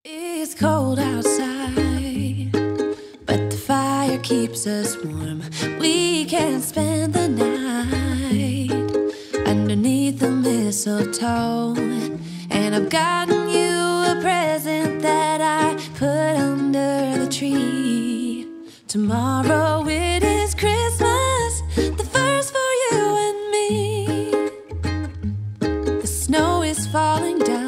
It's cold outside, but the fire keeps us warm. We can spend the night underneath the mistletoe. And I've gotten you a present that I put under the tree. Tomorrow it is Christmas, the first for you and me. The snow is falling down.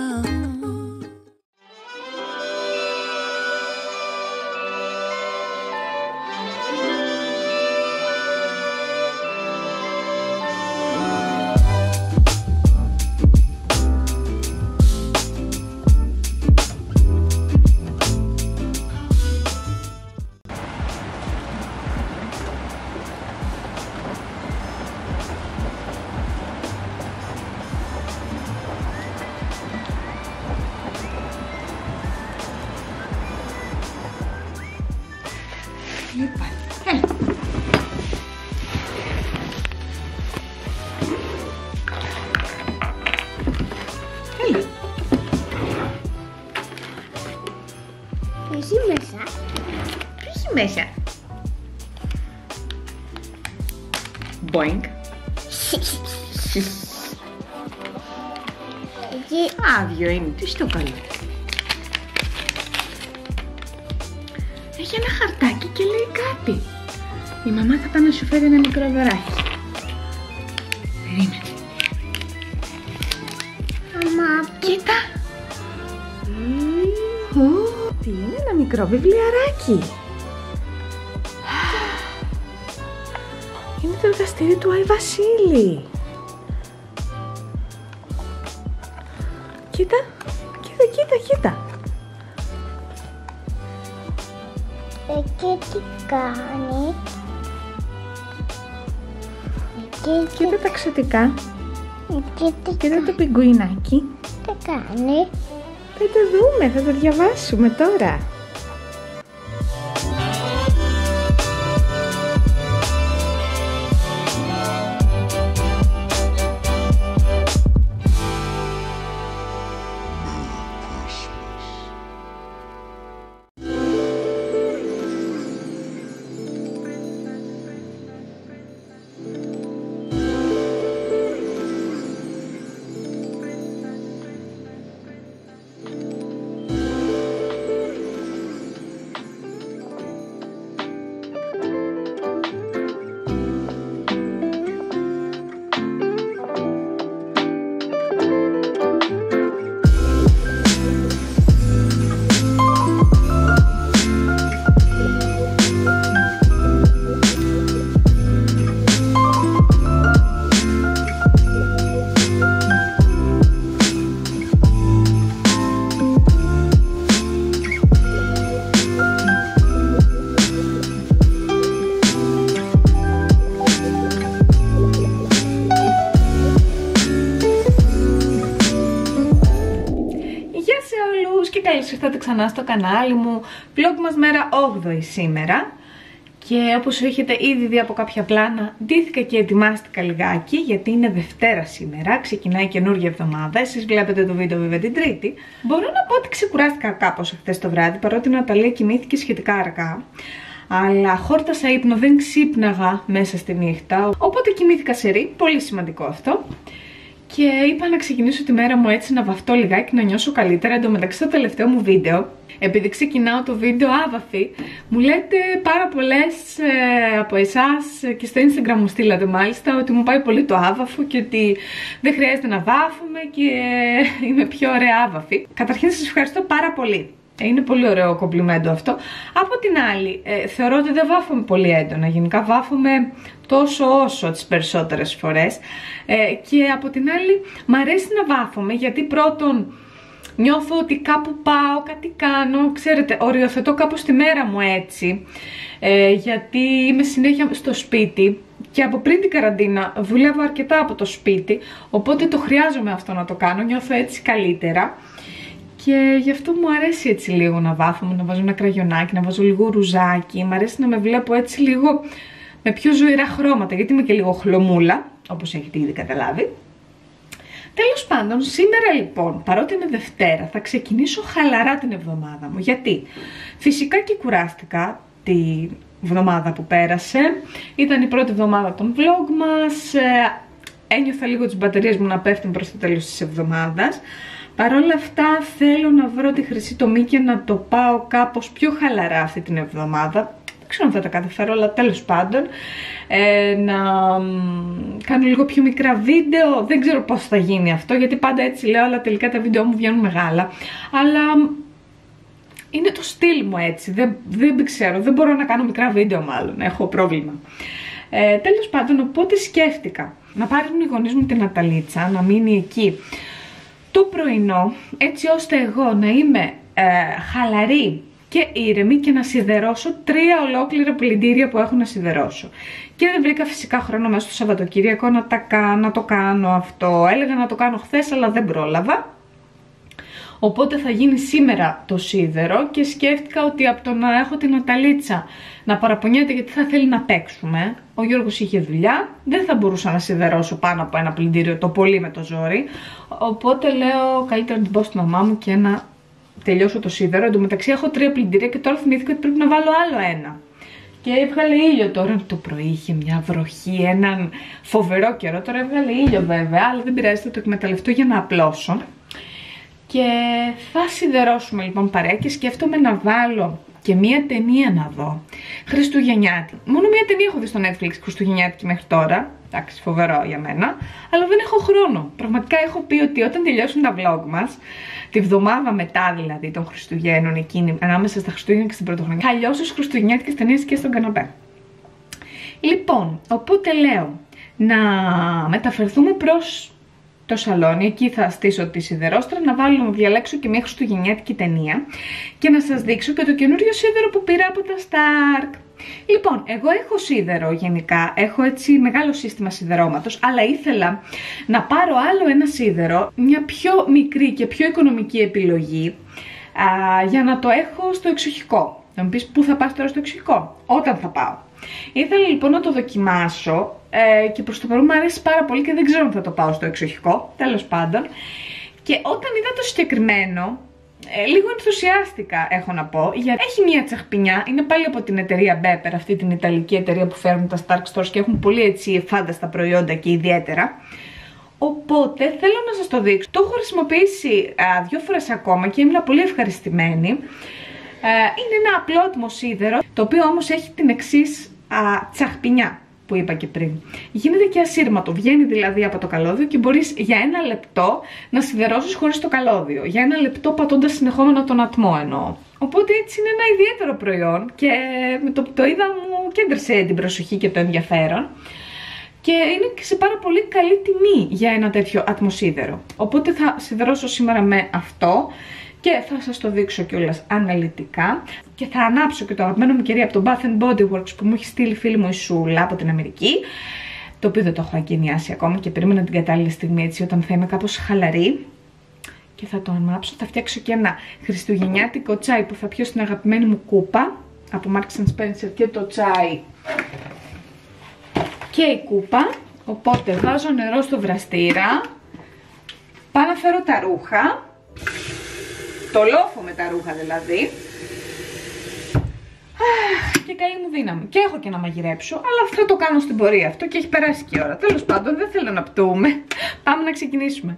Λοιπόν, έλα. Έλα. Εσύ μέσα. Ποιος είσαι μέσα? Boink. Άδειο είναι, τι στο καλό. Έχει ένα χαρτάκι και λέει κάτι. Η μαμά θα πάει να σου φέρει ένα μικρό δωράκι. Περίμενε. Μαμά, Κοίτα. Τι είναι, ένα μικρό βιβλιαράκι. Είναι το εργαστήρι του Άι Βασίλη. Κοίτα, κοίτα. εκεί τι κάνει. Κοίτα τα ξωτικά. Κοίτα το πιγκουινάκι. Τι κάνει. Θα το δούμε, θα το διαβάσουμε τώρα. Και καλώς ήρθατε ξανά στο κανάλι μου. Vlog μας μέρα 8η σήμερα. Και όπως έχετε ήδη δει από κάποια πλάνα, ντύθηκα και ετοιμάστηκα λιγάκι, γιατί είναι Δευτέρα σήμερα, ξεκινάει καινούργια εβδομάδα. Εσείς βλέπετε το βίντεο βέβαια την Τρίτη. Μπορώ να πω ότι ξεκουράστηκα κάπως χθες το βράδυ, παρότι η Ναταλία κοιμήθηκε σχετικά αργά. Αλλά χόρτασα ύπνο, δεν ξύπναγα μέσα στη νύχτα, οπότε κοιμήθηκα σερί, πολύ σημαντικό αυτό. Και είπα να ξεκινήσω τη μέρα μου έτσι, να βαφτώ λιγάκι, να νιώσω καλύτερα. Εν τω μεταξύ, το τελευταίο μου βίντεο, επειδή ξεκινάω το βίντεο άβαφη, μου λέτε πάρα πολλές από εσάς και στο Instagram μου στείλατε μάλιστα ότι μου πάει πολύ το άβαφο και ότι δεν χρειάζεται να βάφουμε και είμαι πιο ωραία άβαφη. Καταρχήν σας ευχαριστώ πάρα πολύ. Είναι πολύ ωραίο κομπλιμέντο αυτό. Από την άλλη, θεωρώ ότι δεν βάφομαι πολύ έντονα. Γενικά βάφομαι τόσο όσο τις περισσότερες φορές. Και από την άλλη, μ' αρέσει να βάφομαι γιατί πρώτον νιώθω ότι κάπου πάω, κάτι κάνω. Ξέρετε, οριοθετώ κάπως τη μέρα μου έτσι. Γιατί είμαι συνέχεια στο σπίτι. Και από πριν την καραντίνα δουλεύω αρκετά από το σπίτι. Οπότε το χρειάζομαι αυτό να το κάνω. Νιώθω έτσι καλύτερα. Και γι' αυτό μου αρέσει έτσι λίγο να βάφομαι, να βάζω ένα κραγιονάκι, να βάζω λίγο ρουζάκι. Μ' αρέσει να με βλέπω έτσι λίγο με πιο ζωηρά χρώματα, γιατί είμαι και λίγο χλωμούλα, όπως έχετε ήδη καταλάβει. Τέλος πάντων, σήμερα λοιπόν, παρότι είναι Δευτέρα, θα ξεκινήσω χαλαρά την εβδομάδα μου. Γιατί φυσικά και κουράστηκα τη εβδομάδα που πέρασε. Ήταν η πρώτη εβδομάδα των vlog μας. Ένιωθα λίγο τις μπαταρίες μου να πέφτουν προς το τέλος της εβδομάδας. Παρ' όλα αυτά θέλω να βρω τη χρυσή τομή και να το πάω κάπως πιο χαλαρά αυτή την εβδομάδα. Δεν ξέρω αν θα τα καταφέρω, αλλά τέλος πάντων να κάνω λίγο πιο μικρά βίντεο. Δεν ξέρω πώς θα γίνει αυτό, γιατί πάντα έτσι λέω, αλλά τελικά τα βίντεο μου βγαίνουν μεγάλα. Αλλά είναι το στυλ μου έτσι, δεν ξέρω, δεν μπορώ να κάνω μικρά βίντεο μάλλον, έχω πρόβλημα. Τέλος πάντων, οπότε σκέφτηκα να πάρουν οι γονείς μου την Αταλίτσα, να μείνει εκεί το πρωινό, έτσι ώστε εγώ να είμαι χαλαρή και ήρεμη και να σιδερώσω 3 ολόκληρα πλυντήρια που έχω να σιδερώσω. Και δεν βρήκα φυσικά χρόνο μέσα στο Σαββατοκύριακο να το κάνω αυτό. Έλεγα να το κάνω χθες, αλλά δεν πρόλαβα. Οπότε θα γίνει σήμερα το σίδερο και σκέφτηκα ότι από το να έχω την Αταλίτσα να παραπονιέται γιατί θα θέλει να παίξουμε. Ο Γιώργος είχε δουλειά, δεν θα μπορούσα να σιδερώσω πάνω από ένα πλυντήριο, το πολύ με το ζόρι. Οπότε λέω καλύτερα να την πω στη μαμά μου και να τελειώσω το σίδερο. Εν τω μεταξύ έχω 3 πλυντήρια και τώρα θυμήθηκα ότι πρέπει να βάλω άλλο ένα. Και έβγαλε ήλιο τώρα το πρωί, είχε μια βροχή, έναν φοβερό καιρό. Τώρα έβγαλε ήλιο βέβαια, αλλά δεν πειράζει, θα το εκμεταλλευτώ για να απλώσω. Και θα σιδερώσουμε λοιπόν παρέα και σκέφτομαι να βάλω και μία ταινία να δω. Χριστουγεννιάτικη. Μόνο μία ταινία έχω δει στο Netflix χριστουγεννιάτικη μέχρι τώρα. Εντάξει, φοβερό για μένα. Αλλά δεν έχω χρόνο. Πραγματικά έχω πει ότι όταν τελειώσουν τα vlog μας, τη βδομάδα μετά δηλαδή των Χριστουγέννων, εκείνη, ανάμεσα στα Χριστούγεννα και στην Πρωτοχρονιά, θα λιώσω στις χριστουγεννιάτικες ταινίες και στον καναπέ. Λοιπόν, οπότε λέω να μεταφερθούμε προς το σαλόνι, εκεί θα στήσω τη σιδερόστρα, να διαλέξω και μια χριστουγεννιάτικη ταινία και να σας δείξω και το καινούριο σίδερο που πήρα από τα Stark. Λοιπόν, εγώ έχω σίδερο γενικά, έχω έτσι μεγάλο σύστημα σιδερώματος, αλλά ήθελα να πάρω άλλο ένα σίδερο, μια πιο μικρή και πιο οικονομική επιλογή, για να το έχω στο εξοχικό. Θα μου πεις πού θα πας τώρα στο εξοχικό? Όταν θα πάω. Ήθελα λοιπόν να το δοκιμάσω και προς το παρόν μου αρέσει πάρα πολύ και δεν ξέρω αν θα το πάω στο εξοχικό, τέλος πάντων. Και όταν είδα το συγκεκριμένο, λίγο ενθουσιάστηκα έχω να πω, γιατί έχει μια τσαχπινιά, είναι πάλι από την εταιρεία Beper, αυτή την ιταλική εταιρεία που φέρνουν τα Stark Stores και έχουν πολύ έτσι φάνταστα προϊόντα και ιδιαίτερα. Οπότε θέλω να σας το δείξω. Το έχω χρησιμοποιήσει 2 φορές ακόμα και ήμουν πολύ ευχαριστημένη. Είναι ένα απλό άτιμο σίδερο, το οποίο όμως έχει την εξής τσαχπινιά που είπα και πριν. Γίνεται και ασύρματο, βγαίνει δηλαδή από το καλώδιο και μπορείς για 1 λεπτό να σιδερώσεις χωρίς το καλώδιο. Για 1 λεπτό πατώντας συνεχόμενα τον ατμό εννοώ. Οπότε έτσι είναι ένα ιδιαίτερο προϊόν και με το είδα μου κέντρισε την προσοχή και το ενδιαφέρον. Και είναι και σε πάρα πολύ καλή τιμή για ένα τέτοιο ατμοσίδερο. Οπότε θα σιδερώσω σήμερα με αυτό και θα σας το δείξω κιόλας αναλυτικά. Και θα ανάψω και το αγαπημένο μου κερί από το Bath & Body Works που μου έχει στείλει φίλη μου η Σούλα από την Αμερική. Το οποίο δεν το έχω εγκαινιάσει ακόμα και περίμενα την κατάλληλη στιγμή έτσι όταν θα είμαι κάπως χαλαρή. Και θα το ανάψω. Θα φτιάξω και ένα χριστουγεννιάτικο τσάι που θα πιω στην αγαπημένη μου κούπα από Marks & Spencer και το τσάι και η κούπα. Οπότε βάζω νερό στο βραστήρα. Πάω να φέρω τα ρούχα. Το λόφο με τα ρούχα δηλαδή. Και καλή μου δύναμη. Και έχω και να μαγειρέψω, αλλά θα το κάνω στην πορεία αυτό και έχει περάσει και η ώρα. Τέλος πάντων, δεν θέλω να πτούμε. Πάμε να ξεκινήσουμε.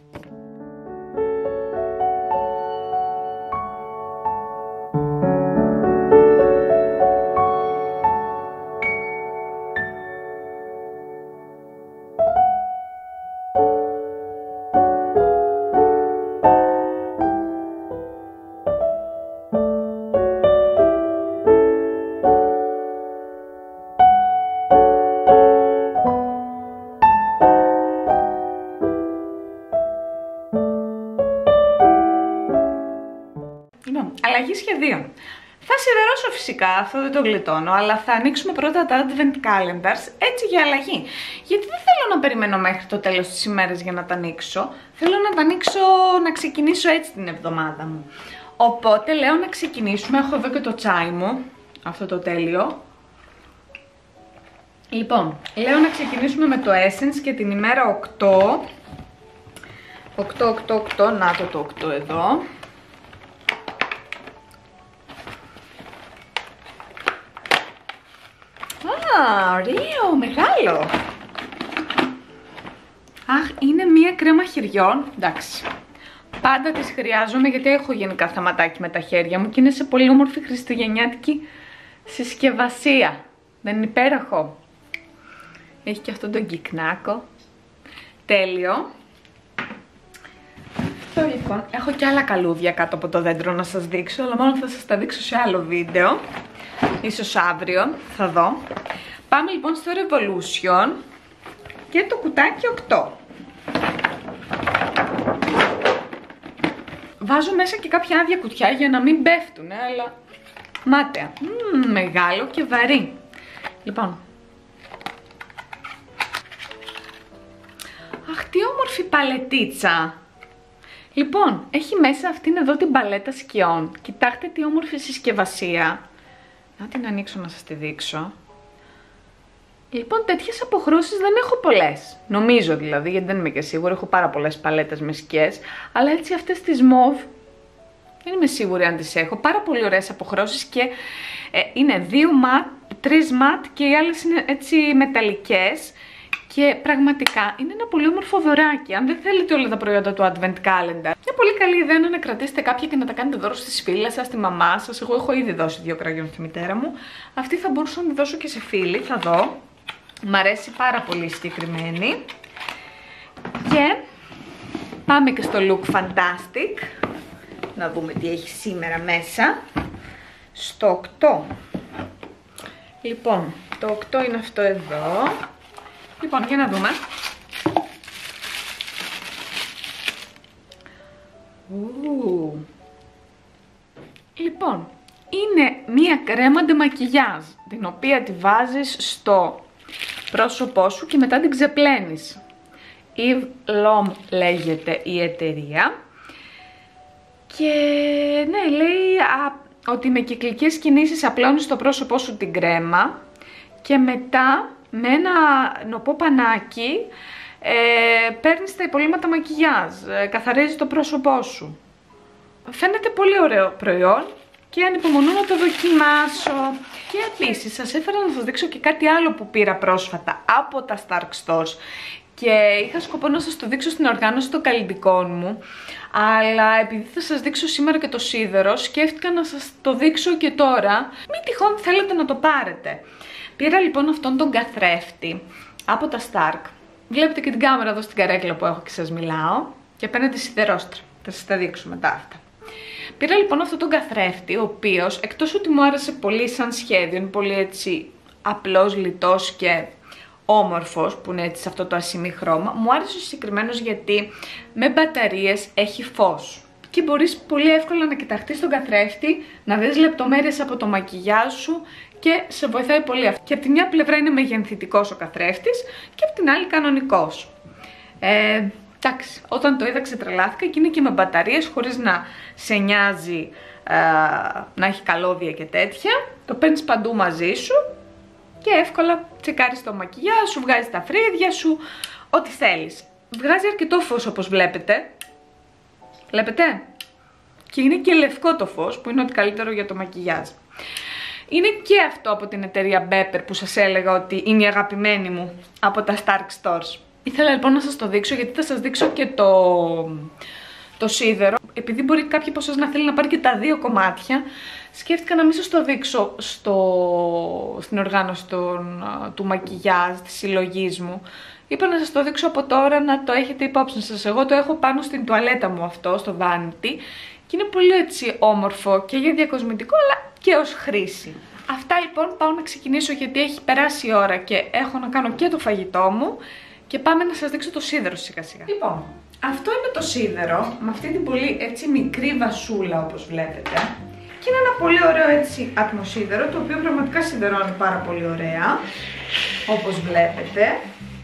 Αλλαγή σχεδίων. Θα σιδερώσω φυσικά, αυτό δεν το γλιτώνω, αλλά θα ανοίξουμε πρώτα τα Advent Calendars, έτσι για αλλαγή. Γιατί δεν θέλω να περιμένω μέχρι το τέλος της ημέρας για να τα ανοίξω. Θέλω να τα ανοίξω, να ξεκινήσω έτσι την εβδομάδα μου. Οπότε λέω να ξεκινήσουμε, έχω εδώ και το τσάι μου, αυτό το τέλειο. Λοιπόν, λέω να ξεκινήσουμε με το Essence και την ημέρα 8 8, 8, 8, να το 8 εδώ. Α, ωραίο, μεγάλο. Αχ, είναι μία κρέμα χεριών, εντάξει. Πάντα τις χρειάζομαι γιατί έχω γενικά θεματάκι με τα χέρια μου και είναι σε πολύ όμορφη χριστουγεννιάτικη συσκευασία. Δεν είναι υπέροχο? Έχει και αυτόν τον κυκνάκο. Τέλειο. Αυτό λοιπόν. Έχω και άλλα καλούδια κάτω από το δέντρο να σας δείξω, αλλά μόνο θα σας τα δείξω σε άλλο βίντεο. Ίσως αύριο, θα δω. Πάμε λοιπόν στο Revolution και το κουτάκι 8. Βάζω μέσα και κάποια άδεια κουτιά για να μην πέφτουν, αλλά μάταια. Μεγάλο και βαρύ. Λοιπόν. Αχ, τι όμορφη παλετίτσα. Λοιπόν, έχει μέσα αυτήν εδώ την παλέτα σκιών. Κοιτάξτε τι όμορφη συσκευασία. Να την ανοίξω να σας τη δείξω. Λοιπόν, τέτοιες αποχρώσεις δεν έχω πολλές. Νομίζω δηλαδή, γιατί δεν είμαι και σίγουρη. Έχω πάρα πολλές παλέτες με σκιές. Αλλά έτσι αυτές τις μοβ, δεν είμαι σίγουρη αν τις έχω. Πάρα πολύ ωραίες αποχρώσεις και είναι 2 ματ, 3 ματ και οι άλλες είναι έτσι μεταλλικές. Και πραγματικά είναι ένα πολύ όμορφο δωράκι. Αν δεν θέλετε όλα τα προϊόντα του Advent Calendar, μια πολύ καλή ιδέα είναι να κρατήσετε κάποια και να τα κάνετε δώρο στις φίλες σας, στη μαμά σας. Εγώ έχω ήδη δώσει 2 κραγιόν στη μητέρα μου. Αυτή θα μπορούσα να τη δώσω και σε φίλη, θα δω. Μ' αρέσει πάρα πολύ συγκεκριμένη. Και πάμε και στο Look Fantastic. Να δούμε τι έχει σήμερα μέσα. Στο 8. Λοιπόν, το 8 είναι αυτό εδώ. Λοιπόν, για να δούμε. Λοιπόν, είναι μία κρέμα ντεμακιγιάζ, την οποία τη βάζεις στο πρόσωπό σου και μετά την ξεπλένεις. Eve Lom λέγεται η εταιρεία. Και ναι, λέει ότι με κυκλικές κινήσεις απλώνεις στο πρόσωπό σου την κρέμα και μετά με ένα νοπό πανάκι παίρνεις τα υπολείμματα μακιγιάζ, καθαρίζεις το πρόσωπό σου. Φαίνεται πολύ ωραίο προϊόν και ανυπομονώ να το δοκιμάσω. Και επίσης σας έφερα να σας δείξω και κάτι άλλο που πήρα πρόσφατα από τα Stark Stores και είχα σκοπό να σας το δείξω στην οργάνωση των καλλιτικών μου, αλλά επειδή θα σας δείξω σήμερα και το σίδερο, σκέφτηκα να σας το δείξω και τώρα, μην τυχόν θέλετε να το πάρετε. Πήρα λοιπόν αυτόν τον καθρέφτη από τα Stark. Βλέπετε και την κάμερα εδώ στην καρέκλα που έχω και σας μιλάω. Και παίρνετε σιδερόστρα. Θα σας τα δείξω μετά αυτά. Πήρα λοιπόν αυτόν τον καθρέφτη, ο οποίος εκτός ότι μου άρεσε πολύ σαν σχέδιο, είναι πολύ έτσι απλός, λιτός και όμορφος, που είναι έτσι σε αυτό το ασημί χρώμα, μου άρεσε συγκεκριμένος γιατί με μπαταρίες έχει φως. Και μπορείς πολύ εύκολα να κοιταχτείς τον καθρέφτη, να δεις λεπτομέρειες από το μακιγιάζ σου και σε βοηθάει πολύ αυτό. Και από τη μια πλευρά είναι μεγενθητικός ο καθρέφτης και από την άλλη κανονικός. Εντάξει, όταν το είδα ξετρελάθηκα και είναι και με μπαταρίες χωρίς να σε νοιάζει να έχει καλώδια και τέτοια. Το παίρνεις παντού μαζί σου και εύκολα τσεκάρεις το μακιγιάζ σου, βγάζεις τα φρύδια σου, ό,τι θέλεις. Βγάζει αρκετό φως όπως βλέπετε. Βλέπετε? Και είναι και λευκό το φως που είναι ό,τι καλύτερο για το μακιγιάζ. Είναι και αυτό από την εταιρεία Beper που σας έλεγα ότι είναι η αγαπημένη μου από τα Stark Stores. Ήθελα λοιπόν να σας το δείξω γιατί θα σας δείξω και το σίδερο. Επειδή μπορεί κάποιοι από εσάς να θέλει να πάρει και τα 2 κομμάτια, σκέφτηκα να μην σας το δείξω στην οργάνωση του μακιγιάζ, της συλλογής μου. Είπα να σας το δείξω από τώρα να το έχετε υπόψη σας. Εγώ το έχω πάνω στην τουαλέτα μου αυτό, στο vanity. Και είναι πολύ έτσι όμορφο και για διακοσμητικό αλλά και ως χρήση. Αυτά λοιπόν, πάω να ξεκινήσω γιατί έχει περάσει η ώρα και έχω να κάνω και το φαγητό μου. Και πάμε να σας δείξω το σίδερο σιγά σιγά. Λοιπόν, αυτό είναι το σίδερο με αυτή την πολύ έτσι μικρή βασούλα όπως βλέπετε. Και είναι ένα πολύ ωραίο έτσι ατμοσίδερο, το οποίο πραγματικά σιδερώνει πάρα πολύ ωραία. Όπως βλέπετε.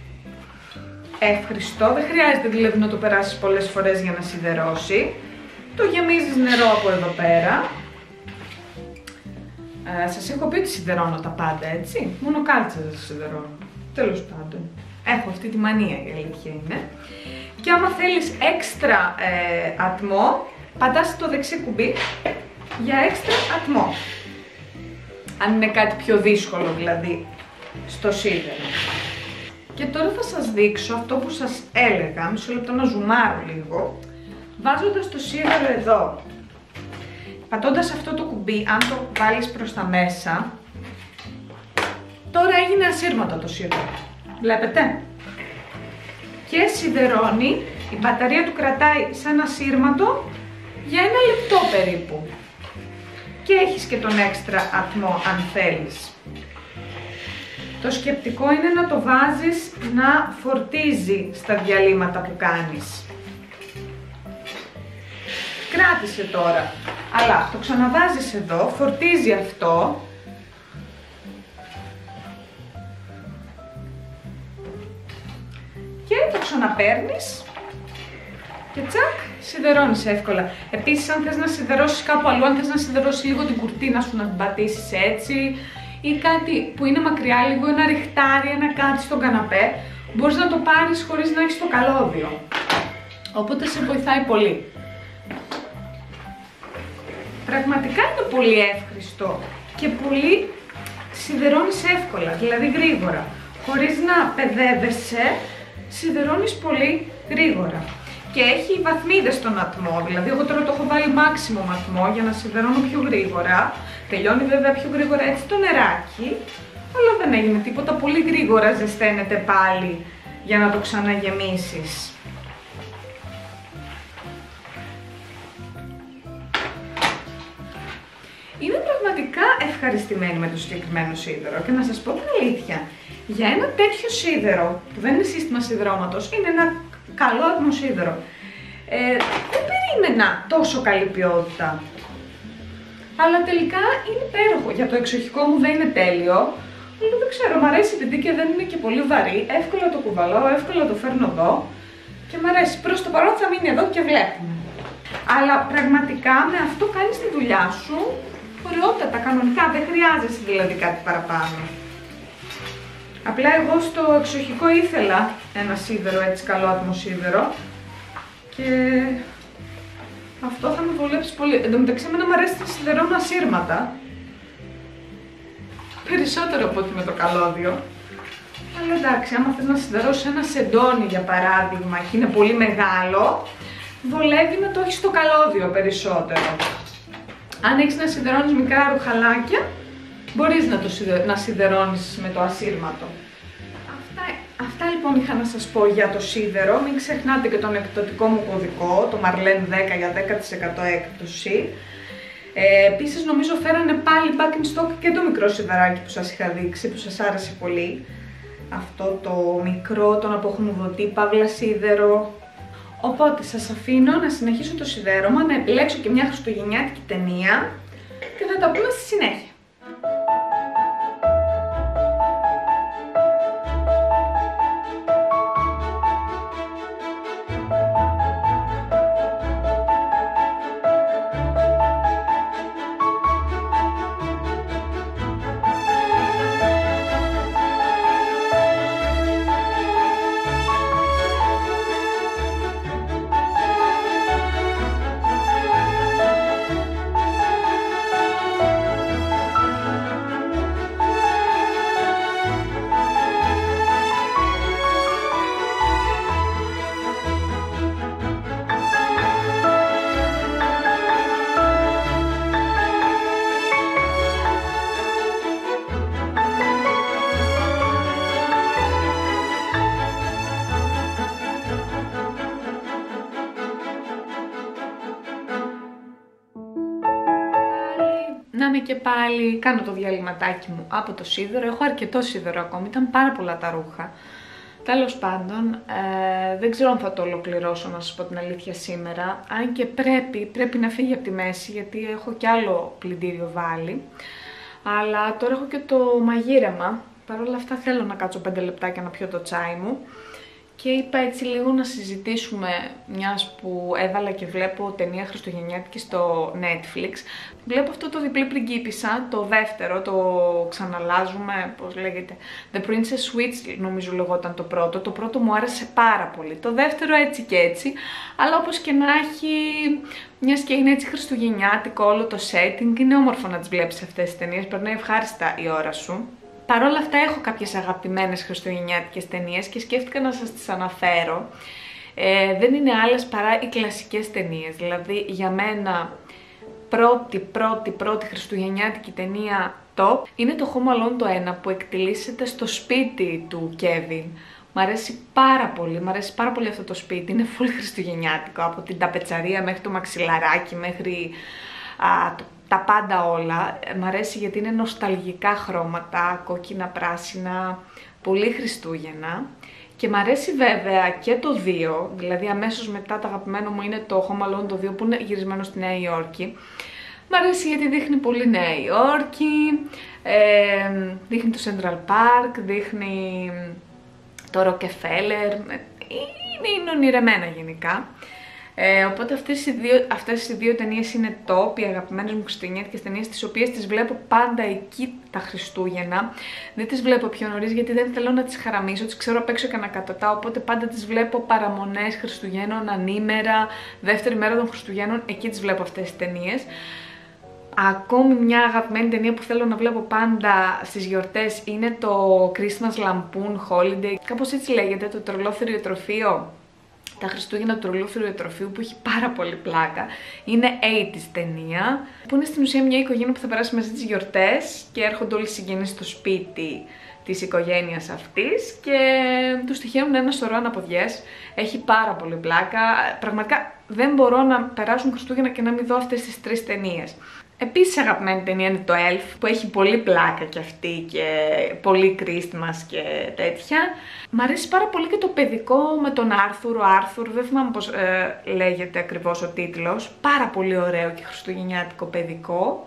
Εύχριστο, δεν χρειάζεται δηλαδή να το περάσεις πολλές φορές για να σιδερώσει. Το γεμίζεις νερό από εδώ πέρα. Σας έχω πει ότι σιδερώνω τα πάντα, έτσι. Μόνο κάλτσες δεν σιδερώνω. Τέλος πάντων. Έχω αυτή τη μανία, η αλήθεια είναι. Και άμα θέλεις έξτρα ατμό, πατάς το δεξί κουμπί για έξτρα ατμό. Αν είναι κάτι πιο δύσκολο δηλαδή στο σίδερο. Και τώρα θα σας δείξω αυτό που σας έλεγα, μισό λεπτό να ζουμάρω λίγο. Βάζοντας το σίδερο εδώ, πατώντας αυτό το κουμπί, αν το βάλεις προς τα μέσα, τώρα έγινε ασύρματο το σίδερο. Βλέπετε? Και σιδερώνει, η μπαταρία του κρατάει σαν ασύρματο για 1 λεπτό περίπου. Και έχεις και τον έξτρα ατμό αν θέλεις. Το σκεπτικό είναι να το βάζεις να φορτίζει στα διαλύματα που κάνεις. Κράτησε τώρα, αλλά το ξαναβάζεις εδώ, φορτίζει αυτό. Και το ξαναπαίρνεις και τσακ, σιδερώνεις εύκολα. Επίσης, αν θες να σιδερώσεις κάπου αλλού, αν θες να σιδερώσεις λίγο την κουρτίνα σου, να την πατήσεις έτσι, ή κάτι που είναι μακριά, λίγο ένα ριχτάρι, ένα κάτι στον καναπέ, μπορείς να το πάρεις χωρίς να έχεις το καλώδιο. Οπότε σε βοηθάει πολύ. Πραγματικά είναι πολύ εύχριστο και πολύ σιδερώνεις εύκολα, δηλαδή γρήγορα. Χωρίς να παιδεύεσαι, σιδερώνεις πολύ γρήγορα. Και έχει βαθμίδες στον ατμό, δηλαδή εγώ τώρα το έχω βάλει maximum ατμό για να σιδερώνω πιο γρήγορα. Τελειώνει βέβαια πιο γρήγορα έτσι το νεράκι, αλλά δεν έγινε τίποτα, πολύ γρήγορα ζεσταίνεται πάλι για να το ξαναγεμίσεις. Είμαι πραγματικά ευχαριστημένη με το συγκεκριμένο σίδερο και να σας πω την αλήθεια, για ένα τέτοιο σίδερο που δεν είναι σύστημα σιδερώματος, είναι ένα καλό άτμο σίδερο. Δεν περίμενα τόσο καλή ποιότητα. Αλλά τελικά είναι υπέροχο. Για το εξοχικό μου δεν είναι τέλειο. Αλλά δεν ξέρω, μου αρέσει επειδή και δεν είναι και πολύ βαρύ. Εύκολα το κουβαλώ, εύκολα το φέρνω εδώ. Και μου αρέσει. Προς το παρόν θα μείνει εδώ και βλέπουμε. Αλλά πραγματικά με αυτό κάνεις τη δουλειά σου ωραιότατα, κανονικά. Δεν χρειάζεσαι δηλαδή κάτι παραπάνω. Απλά εγώ στο εξοχικό ήθελα ένα σίδερο, έτσι καλό άτμο σίδερο. Και αυτό θα με βολέψει πολύ. Εν τω μεταξύ, εμένα μου αρέσει να σιδερώνω ασύρματα. Περισσότερο από ότι με το καλώδιο. Αλλά εντάξει, άμα θες να σιδερώσεις ένα σεντόνι για παράδειγμα και είναι πολύ μεγάλο, βολεύει να το έχεις στο καλώδιο περισσότερο. Αν έχεις να σιδερώνεις μικρά ρουχαλάκια, μπορείς να σιδερώνεις με το ασύρματο. Αυτά λοιπόν είχα να σας πω για το σίδερο. Μην ξεχνάτε και τον εκπτωτικό μου κωδικό, το Marlene 10 για 10% έκπτωση. Επίσης νομίζω φέρανε πάλι back in stock και το μικρό σιδεράκι που σας είχα δείξει, που σας άρεσε πολύ. Αυτό το μικρό, τον αποχμουδωτή παύλα σίδερο. Οπότε σας αφήνω να συνεχίσω το σιδέρωμα, να επιλέξω και μια χριστουγεννιάτικη ταινία και θα τα πούμε στη συνέχεια. Να είμαι και πάλι, κάνω το διαλυματάκι μου από το σίδερο. Έχω αρκετό σίδερο ακόμη, ήταν πάρα πολλά τα ρούχα. Τέλος πάντων, δεν ξέρω αν θα το ολοκληρώσω, να σας πω την αλήθεια σήμερα. Αν και πρέπει να φύγει από τη μέση, γιατί έχω κι άλλο πλυντήριο βάλει. Αλλά τώρα έχω και το μαγείρεμα. Παρ' όλα αυτά θέλω να κάτσω 5 λεπτάκια να πιω το τσάι μου. και είπα έτσι λίγο να συζητήσουμε, μιας που έβαλα και βλέπω ταινία χριστουγεννιάτικη στο Netflix. Βλέπω αυτό το Διπλή Πριγκίπισσα, το δεύτερο, το ξαναλάζουμε, πώς λέγεται, The Princess Switch νομίζω λεγόταν το πρώτο. Το πρώτο μου άρεσε πάρα πολύ, το δεύτερο έτσι και έτσι, αλλά όπως και να έχει, μιας και είναι έτσι χριστουγεννιάτικο όλο το setting, είναι όμορφο να τις βλέπεις αυτές τις ταινίες, περνάει ευχάριστα η ώρα σου. Παρ' όλα αυτά έχω κάποιες αγαπημένες χριστουγεννιάτικες ταινίες και σκέφτηκα να σας τις αναφέρω. Δεν είναι άλλες παρά οι κλασικές ταινίες, δηλαδή για μένα πρώτη χριστουγεννιάτικη ταινία top είναι το Home Alone το 1 που εκτελήσεται στο σπίτι του Kevin. Μ' αρέσει πάρα πολύ αυτό το σπίτι, είναι full χριστουγεννιάτικο, από την ταπετσαρία μέχρι το μαξιλαράκι, μέχρι τα πάντα όλα. Μ' αρέσει γιατί είναι νοσταλγικά χρώματα, κόκκινα, πράσινα, πολύ Χριστούγεννα. Και μ' αρέσει βέβαια και το 2, δηλαδή αμέσως μετά το αγαπημένο μου είναι το Home Alone το 2 που είναι γυρισμένο στη Νέα Υόρκη. Μ' αρέσει γιατί δείχνει πολύ Νέα Υόρκη, δείχνει το Central Park, δείχνει το Rockefeller, είναι ονειρεμένα γενικά. Οπότε αυτές οι δύο ταινίες είναι top, οι αγαπημένες μου χριστουγεννιάτικες ταινίες, τις οποίες τις βλέπω πάντα εκεί τα Χριστούγεννα. Δεν τις βλέπω πιο νωρίς γιατί δεν θέλω να τις χαραμίσω, τις ξέρω απ' έξω και ανακατοτάω, οπότε πάντα τις βλέπω παραμονές Χριστουγέννων, ανήμερα, δεύτερη μέρα των Χριστουγέννων, εκεί τις βλέπω αυτές τις ταινίες. Ακόμη μια αγαπημένη ταινία που θέλω να βλέπω πάντα στις γιορτές είναι το Christmas Lampoon Holiday, κάπως έτσι λέγεται, το τρελό θηριοτροφείο. Τα Χριστούγεννα του τρελού θηριοτροφείου που έχει πάρα πολύ πλάκα. Είναι 80's ταινία, που είναι στην ουσία μια οικογένεια που θα περάσει μαζί τις γιορτές και έρχονται όλοι οι συγγενείς στο σπίτι της οικογένειας αυτής και τους τυχαίνουν ένα σωρό αναποδιές. Έχει πάρα πολύ πλάκα. Πραγματικά δεν μπορώ να περάσουν Χριστούγεννα και να μην δω αυτές τις τρεις ταινίες. Επίσης αγαπημένη ταινία είναι το Elf, που έχει πολύ πλάκα κι αυτή και πολύ Christmas και τέτοια. Μ' αρέσει πάρα πολύ και το παιδικό με τον Άρθουρ, ο Άρθουρ, δεν θυμάμαι πώς λέγεται ακριβώς ο τίτλος. Πάρα πολύ ωραίο και χριστουγεννιάτικο παιδικό.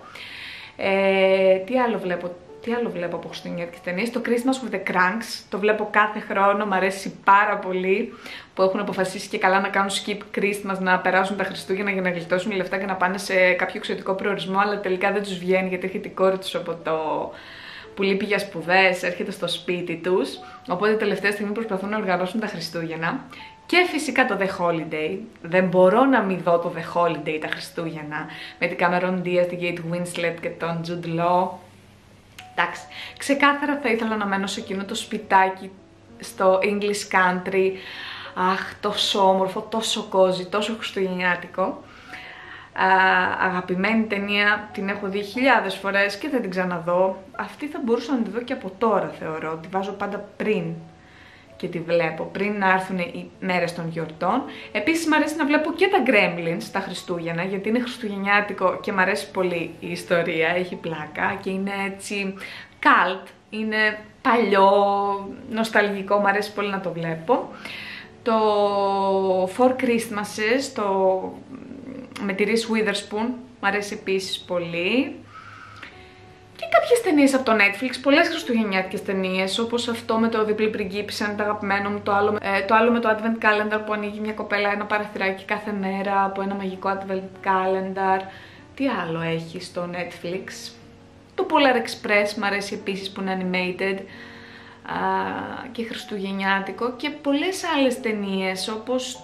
Τι άλλο βλέπω από χριστουγεννιάτικες ταινίες? Το Christmas with the Cranks, το βλέπω κάθε χρόνο, μου αρέσει πάρα πολύ που έχουν αποφασίσει και καλά να κάνουν skip Christmas, να περάσουν τα Χριστούγεννα για να γλιτώσουν λεφτά και να πάνε σε κάποιο εξωτικό προορισμό, αλλά τελικά δεν τους βγαίνει γιατί έρχεται η κόρη τους από το που λείπει για σπουδές, έρχεται στο σπίτι τους, οπότε τελευταία στιγμή προσπαθούν να οργανώσουν τα Χριστούγεννα. Και φυσικά το The Holiday, δεν μπορώ να μην δω το The Holiday τα Χριστούγεννα, με την Cameron Diaz, την Kate Winslet και τον Jude Law. Εντάξει, ξεκάθαρα θα ήθελα να μένω σε εκείνο το σπιτάκι στο English Country. Αχ, τόσο όμορφο, τόσο cozy, τόσο χριστουγεννιάτικο. Αγαπημένη ταινία, την έχω δει χιλιάδες φορές και θα την ξαναδώ. Αυτή θα μπορούσα να τη δω και από τώρα, θεωρώ. Τη βάζω πάντα πριν και τη βλέπω, πριν να έρθουν οι μέρες των γιορτών. Επίσης μου αρέσει να βλέπω και τα Gremlins τα Χριστούγεννα, γιατί είναι χριστουγεννιάτικο και μου αρέσει πολύ η ιστορία, έχει πλάκα και είναι έτσι cult, είναι παλιό, νοσταλγικό, μου αρέσει πολύ να το βλέπω. Το Four Christmases, με τη Reese Witherspoon, μου αρέσει επίσης πολύ. Και κάποιες ταινίες από το Netflix, πολλές χριστουγεννιάτικες ταινίες, όπως αυτό με το Διπλή Πριγκίπισσα, είναι το αγαπημένο μου, το άλλο με το Advent Calendar που ανοίγει μια κοπέλα ένα παραθυράκι κάθε μέρα από ένα μαγικό Advent Calendar. Τι άλλο έχει στο Netflix? Το Polar Express μου αρέσει επίσης που είναι animated και χριστουγεννιάτικο, και πολλές άλλες ταινίες όπως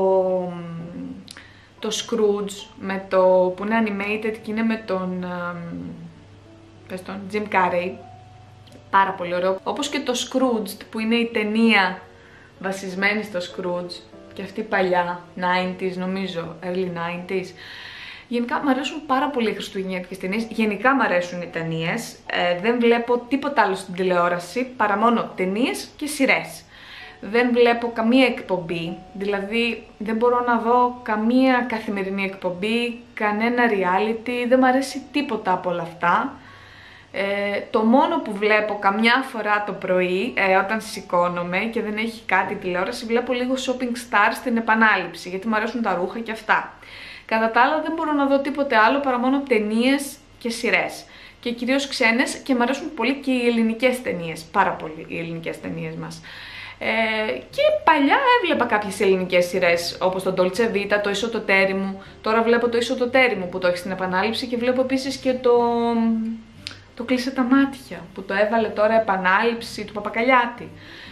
το Scrooge που είναι animated και είναι με τον Jim Carrey, πάρα πολύ ωραίο, όπως και το Scrooge που είναι η ταινία βασισμένη στο Scrooge και αυτή παλιά, 90s νομίζω, early 90s. Γενικά μου αρέσουν πάρα πολύ οι χριστουγεννιάτικες ταινίες, γενικά μου αρέσουν οι ταινίες, δεν βλέπω τίποτα άλλο στην τηλεόραση παρά μόνο ταινίες και σειρές. Δεν βλέπω καμία εκπομπή, δηλαδή δεν μπορώ να δω καμία καθημερινή εκπομπή, κανένα reality, δεν μου αρέσει τίποτα από όλα αυτά. Το μόνο που βλέπω καμιά φορά το πρωί, όταν σηκώνομαι και δεν έχει κάτι τηλεόραση, βλέπω λίγο Shopping Stars στην επανάληψη, γιατί μου αρέσουν τα ρούχα και αυτά. Κατά τα άλλα δεν μπορώ να δω τίποτε άλλο παρά μόνο ταινίες και σειρές. Και κυρίως ξένες, και μου αρέσουν πολύ και οι ελληνικές ταινίες, πάρα πολύ οι ελληνικές ταινίες μας. Και παλιά έβλεπα κάποιες ελληνικές σειρές, όπως το Dolce Vita, το Ισοτοτέρι μου. Τώρα βλέπω το Ισοτοτέρι μου που το έχει στην επανάληψη και βλέπω επίσης και το Κλείσε τα μάτια που το έβαλε τώρα επανάληψη του Παπακαλιάτη.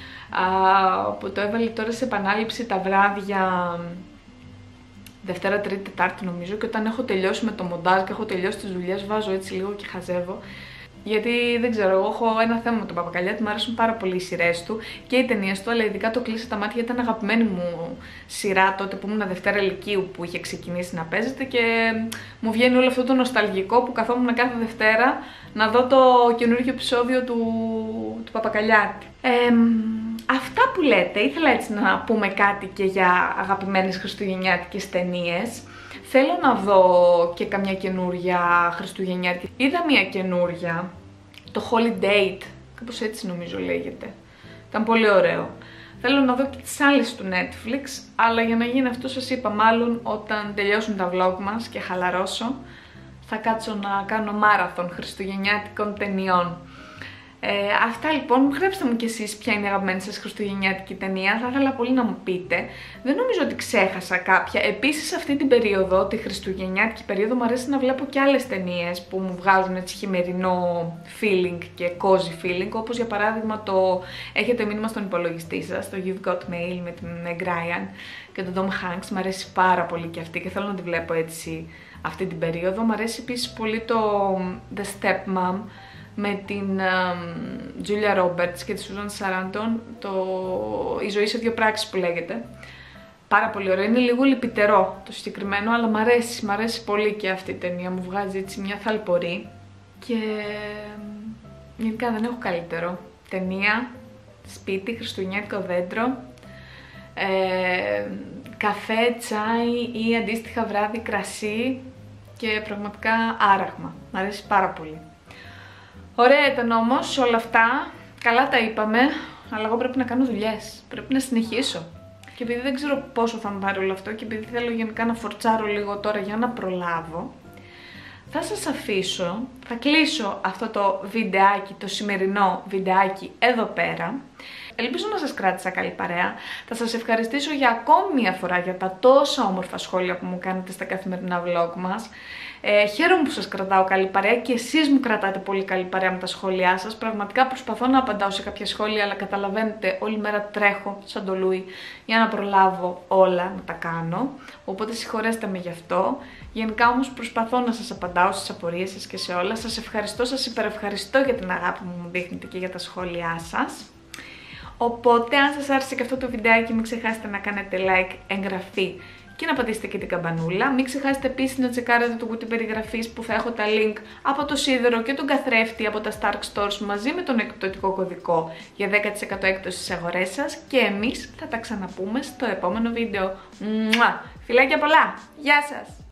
Που το έβαλε τώρα σε επανάληψη τα βράδια Δευτέρα, Τρίτη, Τετάρτη νομίζω, και όταν έχω τελειώσει με το μοντάζ και έχω τελειώσει τις δουλειές βάζω έτσι λίγο και χαζεύω. Γιατί δεν ξέρω, εγώ έχω ένα θέμα με τον Παπακαλιάτη, μου αρέσουν πάρα πολύ οι σειρές του και οι ταινίες του, αλλά ειδικά το Κλείσε τα μάτια ήταν αγαπημένη μου σειρά τότε που ήμουν Δευτέρα Λυκείου που είχε ξεκινήσει να παίζεται και μου βγαίνει όλο αυτό το νοσταλγικό που καθόμουν κάθε Δευτέρα να δω το καινούργιο επεισόδιο του Παπακαλιάτη. Αυτά που λέτε, ήθελα έτσι να πούμε κάτι και για αγαπημένες χριστουγεννιάτικες ταινίες. Θέλω να δω και καμιά καινούρια χριστουγεννιάτικη. Είδα μια καινούρια, το Holiday, κάπως έτσι νομίζω λέγεται. Ήταν πολύ ωραίο. Θέλω να δω και τις άλλες του Netflix, αλλά για να γίνει αυτό σας είπα μάλλον όταν τελειώσουν τα vlog μας και χαλαρώσω, θα κάτσω να κάνω μάραθον χριστουγεννιάτικων ταινιών. Αυτά λοιπόν, γράψτε μου κι εσείς ποια είναι η αγαπημένη σας χριστουγεννιάτικη ταινία, θα ήθελα πολύ να μου πείτε. Δεν νομίζω ότι ξέχασα κάποια. Επίσης αυτή την περίοδο, τη χριστουγεννιάτικη περίοδο, μου αρέσει να βλέπω και άλλες ταινίες που μου βγάζουν έτσι χειμερινό feeling και cozy feeling, όπως για παράδειγμα το έχετε μήνυμα στον υπολογιστή σας, το You've Got Mail με την Meg Ryan και τον Tom Hanks, μου αρέσει πάρα πολύ και αυτή και θέλω να τη βλέπω έτσι αυτή την περίοδο. Μου αρέσει επίσης πολύ το The Stepmom με την Julia Roberts και τη Susan Sarandon, η ζωή σε δύο πράξεις που λέγεται. Πάρα πολύ ωραίο, είναι λίγο λυπητερό το συγκεκριμένο, αλλά μ' αρέσει πολύ και αυτή η ταινία, μου βγάζει έτσι μια θαλπορή και γενικά δεν έχω καλύτερο. Ταινία, σπίτι, χριστουγεννιάτικο δέντρο, καφέ, τσάι ή αντίστοιχα βράδυ κρασί και πραγματικά άραγμα, μ' αρέσει πάρα πολύ. Ωραία ήταν όμως όλα αυτά, καλά τα είπαμε, αλλά εγώ πρέπει να κάνω δουλειές, πρέπει να συνεχίσω. Και επειδή δεν ξέρω πόσο θα μου πάρει όλο αυτό και επειδή θέλω γενικά να φορτσάρω λίγο τώρα για να προλάβω, θα σας αφήσω, θα κλείσω αυτό το βιντεάκι, το σημερινό βιντεάκι εδώ πέρα. Ελπίζω να σας κράτησα καλή παρέα. Θα σας ευχαριστήσω για ακόμη μια φορά για τα τόσα όμορφα σχόλια που μου κάνετε στα καθημερινά vlog μας. Χαίρομαι που σας κρατάω καλή παρέα και εσείς μου κρατάτε πολύ καλή παρέα με τα σχόλιά σας. Πραγματικά προσπαθώ να απαντάω σε κάποια σχόλια, αλλά καταλαβαίνετε, όλη μέρα τρέχω σαν το Λούι για να προλάβω όλα να τα κάνω. Οπότε συγχωρέστε με γι' αυτό. Γενικά όμως προσπαθώ να σας απαντάω στις απορίες σας και σε όλα. Σας ευχαριστώ, σας υπερευχαριστώ για την αγάπη που μου δείχνετε και για τα σχόλιά σας. Οπότε αν σας άρεσε και αυτό το βιντεάκι μην ξεχάσετε να κάνετε like, εγγραφή και να πατήσετε και την καμπανούλα. Μην ξεχάσετε επίσης να τσεκάρετε το κουτί περιγραφής που θα έχω τα link από το σίδερο και τον καθρέφτη από τα Stark Stores μαζί με τον εκπτωτικό κωδικό για 10% έκπτωση στις αγορές σας και εμείς θα τα ξαναπούμε στο επόμενο βίντεο. Φιλάκια πολλά! Γεια σας!